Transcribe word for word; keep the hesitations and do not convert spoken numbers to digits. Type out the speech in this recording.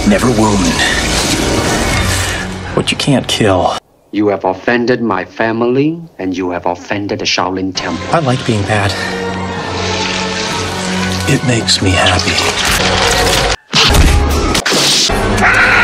never wound what you can't kill. You have offended my family, and you have offended the Shaolin Temple. I like being bad. It makes me happy.